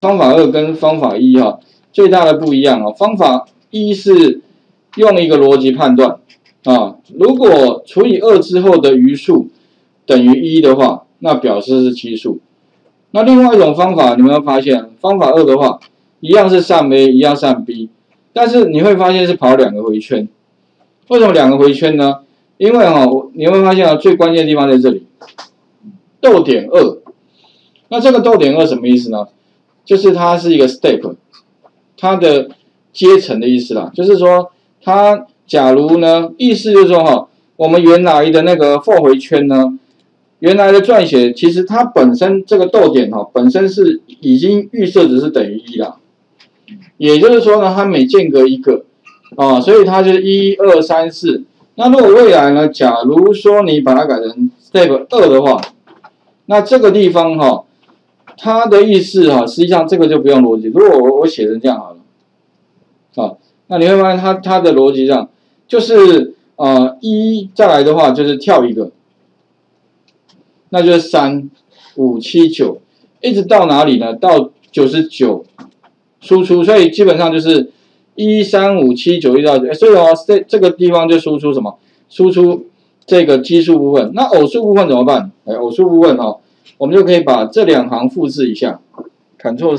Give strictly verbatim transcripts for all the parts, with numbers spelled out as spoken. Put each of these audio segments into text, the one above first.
方法二跟方法一哈最大的不一样啊，方法一是用一个逻辑判断啊，如果除以二之后的余数等于一的话，那表示是奇数。那另外一种方法，你们会发现，方法二的话，一样是上 A， 一样上 B， 但是你会发现是跑两个回圈。为什么两个回圈呢？因为哈、哦，你会发现啊，最关键的地方在这里，逗点二。那这个逗点二什么意思呢？就是它是一个 step， 它的阶层的意思啦。就是说，它假如呢，意思就是说哈，我们原来的那个 for 回圈呢，原来的撰写其实它本身这个逗点哈，本身是已经预设值是等于一啦。也就是说呢，它每间隔一个啊，所以它就是一二三四。那如果未来呢，假如说你把它改成 step 二的话，那这个地方哈。它的意思哈，实际上这个就不用逻辑。如果我我写成这样好了，啊，那你会发现它它的逻辑上就是呃一再来的话就是跳一个，那就是三五七九，一直到哪里呢？到九十九输出，所以基本上就是一三五七九一到九，所以哦这这个地方就输出什么？输出这个奇数部分。那偶数部分怎么办？哎，偶数部分哈、哦。我们就可以把这两行复制一下 ，Ctrl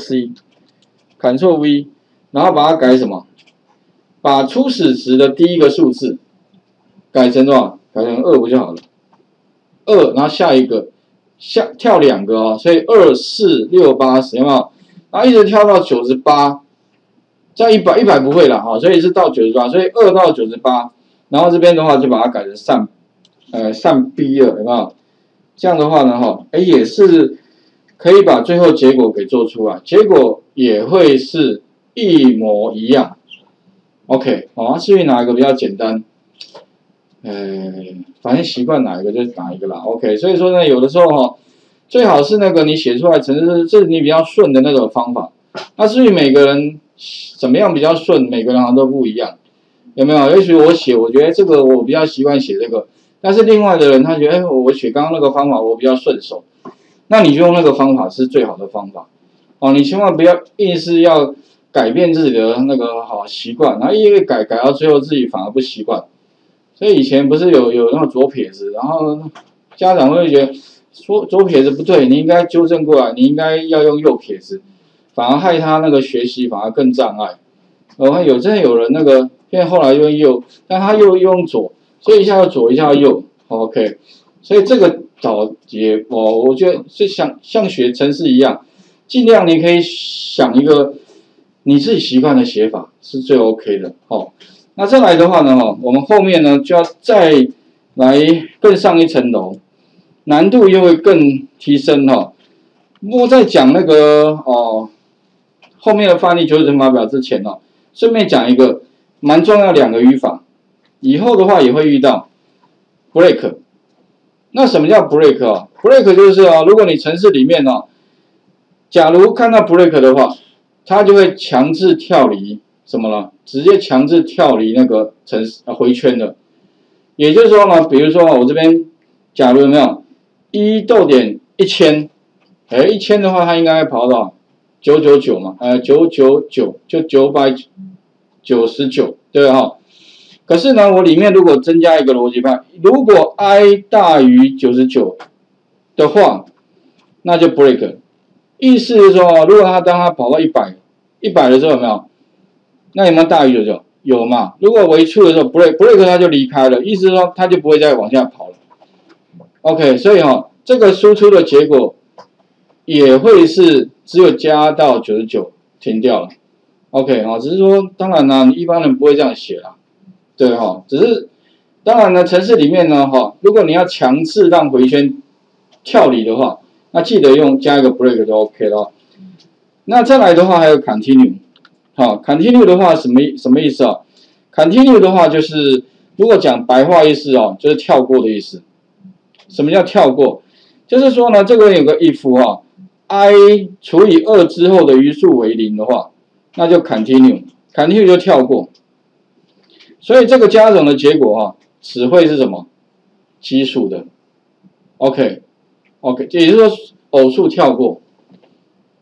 C，Ctrl V， 然后把它改什么？把初始值的第一个数字改成多少？改成二不就好了？二，然后下一个下跳两个哦，所以二四六八十有没有？然后一直跳到九十八，这样一百一百不会了哈，所以是到九十八，所以二到九十八，然后这边的话就把它改成上呃上 B 二有没有？这样的话呢，哈，哎，也是可以把最后结果给做出来，结果也会是一模一样。OK， 好，至于哪一个比较简单，呃，反正习惯哪一个就哪一个啦。OK， 所以说呢，有的时候哈，最好是那个你写出来程式是你比较顺的那种方法。那至于每个人怎么样比较顺，每个人好像都不一样，有没有？也许我写，我觉得这个我比较习惯写这个。但是另外的人他觉得，哎，我写刚刚那个方法我比较顺手，那你就用那个方法是最好的方法，哦，你千万不要硬是要改变自己的那个好习惯，然后一个改改到最后自己反而不习惯。所以以前不是有有那个左撇子，然后家长会觉得说左撇子不对，你应该纠正过来，你应该要用右撇子，反而害他那个学习反而更障碍。然后有真的有人那个，现在后来用右，但他又用左。所以一下要左，一下要右 ，OK， 所以这个找也我我觉得是像像学程式一样，尽量你可以想一个你自己习惯的写法是最 OK 的，哦。那再来的话呢，哈，我们后面呢就要再来更上一层楼，难度又会更提升哈。不过在讲那个哦后面的范例九九乘法表之前哦，顺便讲一个蛮重要的两个语法。以后的话也会遇到 break， 那什么叫 break 啊 ？break 就是啊，如果你程式里面哦，假如看到 break 的话，它就会强制跳离什么了？直接强制跳离那个程式啊回圈的。也就是说呢，比如说我这边假如有没有一逗点一千，哎一千的话，它应该跑到九九九嘛，呃九九九就九百九十九，对哈。可是呢，我里面如果增加一个逻辑派，如果 i 大于九十九的话，那就 break。意思是说，如果他当他跑到一百，一百的时候有没有？那有没有大于九十九？有嘛？如果为 true 的时候 break break 他就离开了，意思是说他就不会再往下跑了。OK， 所以哈、哦，这个输出的结果也会是只有加到九十九停掉了。OK 啊、哦，只是说当然呢，一般人不会这样写啦。对哈、哦，只是当然呢，程式里面呢哈、哦，如果你要强制让回圈跳离的话，那记得用加一个 break 就 OK 了。那再来的话还有 continue， 好 ，continue 的话什么什么意思啊 ？continue 的话就是如果讲白话意思哦，就是跳过的意思。什么叫跳过？就是说呢，这个有个 if 哈、哦、，i 除以二之后的余数为零的话，那就 continue，continue 就跳过。所以这个加总的结果哈、啊，只会是什么？奇数的 ，OK，OK，、OK, 也就是说偶数跳过。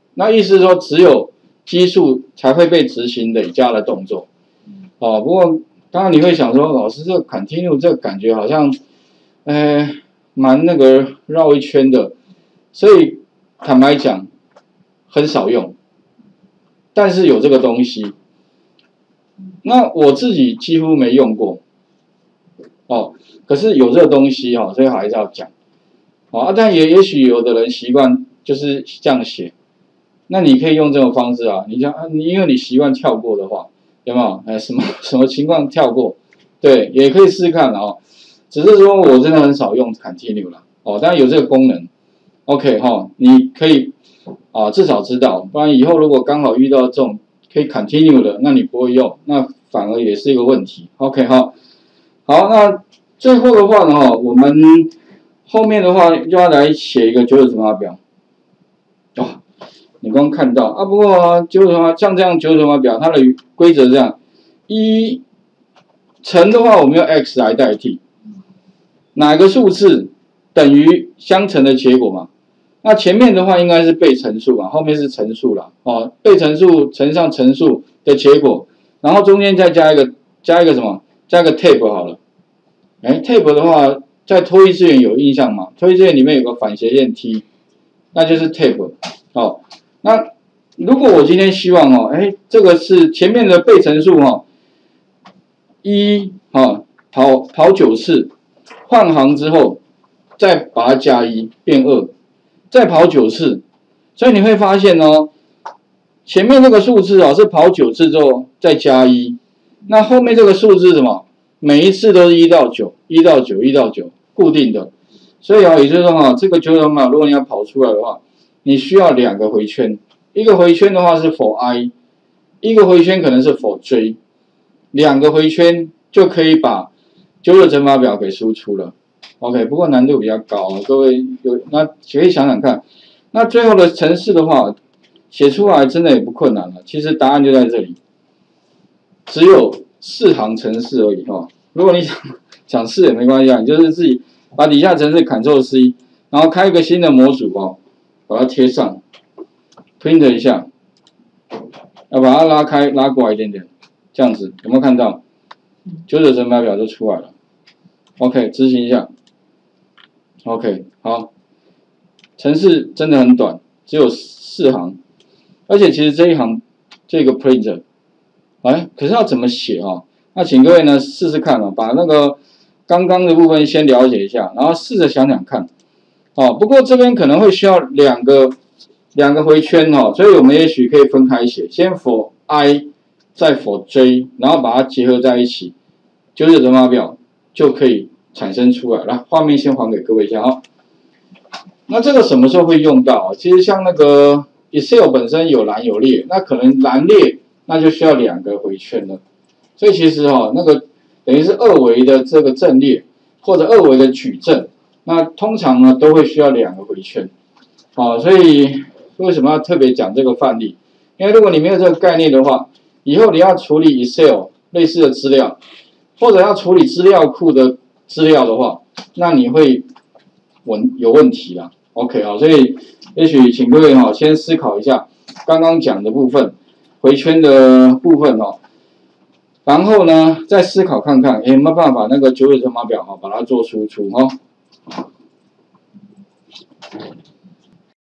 那意思是说，只有奇数才会被执行累加的动作。哦，不过当然你会想说，老师这个 continue 这个感觉好像，呃，蛮那个绕一圈的，所以坦白讲，很少用。但是有这个东西，那我自己几乎没用过。哦，可是有这个东西哈、哦，所以还是要讲。啊，但也也许有的人习惯就是这样写，那你可以用这种方式啊，你讲啊，你因为你习惯跳过的话，有没有？哎，什么什么情况跳过？对，也可以试试看哦。只是说我真的很少用 continue 啦，哦，但有这个功能 ，OK 哈、哦，你可以啊至少知道，不然以后如果刚好遇到这种可以 continue 的，那你不会用，那反而也是一个问题。OK 哈、哦，好，那最后的话呢，哈，我们后面的话就要来写一个九九乘法表。哦，你刚刚看到啊，不过九九乘法像这样九九乘法表，它的规则这样，一乘的话，我们用 x 来代替。哪个数字等于相乘的结果嘛？那前面的话应该是被乘数嘛，后面是乘数啦。哦，被乘数乘上乘数的结果，然后中间再加一个加一个什么？加一个 tab 好了。哎 ，tab 的话，在脱异次元有印象吗？脱异次元里面有个反斜线 t， 那就是 tab。哦，那如果我今天希望哦，哎，这个是前面的被乘数哈，一哈跑跑九次。换行之后，再把它加一变二，再跑九次，所以你会发现哦，前面这个数字啊是跑九次之后再加一，那后面这个数字什么？每一次都是一到九，一到九，一到九，固定的。所以啊，也就是说哈，这个九九乘法如果你要跑出来的话，你需要两个回圈，一个回圈的话是 for i， 一个回圈可能是 for j， 两个回圈就可以把九九乘法表给输出了 ，OK， 不过难度比较高，各位有那可以想想看，那最后的程式的话，写出来真的也不困难了，其实答案就在这里，只有四行程式而已哈、哦。如果你想想试也没关系啊，你就是自己把底下程式 Ctrl C， 然后开一个新的模组哦，把它贴上 ，print 一下，要把它拉开拉过来一点点，这样子有没有看到？九九乘法表就出来了 ，OK， 执行一下 ，OK， 好，程式真的很短，只有四行，而且其实这一行这个 print， 哎，可是要怎么写啊？那请各位呢试试看啊，把那个刚刚的部分先了解一下，然后试着想想看，哦，不过这边可能会需要两个两个回圈哈、哦，所以我们也许可以分开写，先 for i。再 for j， 然后把它结合在一起，九九乘法表就可以产生出来。来，画面先还给各位一下啊、哦。那这个什么时候会用到？其实像那个 Excel 本身有栏有列，那可能栏列那就需要两个回圈了。所以其实哈、哦，那个等于是二维的这个阵列或者二维的矩阵，那通常呢都会需要两个回圈。好、哦，所以为什么要特别讲这个范例？因为如果你没有这个概念的话，以后你要处理 Excel 类似的资料，或者要处理资料库的资料的话，那你会问有问题啦。OK 啊，所以也许请各位哈先思考一下刚刚讲的部分，回圈的部分哦，然后呢再思考看看，有没有办法那个九九乘法表哈把它做输出哈。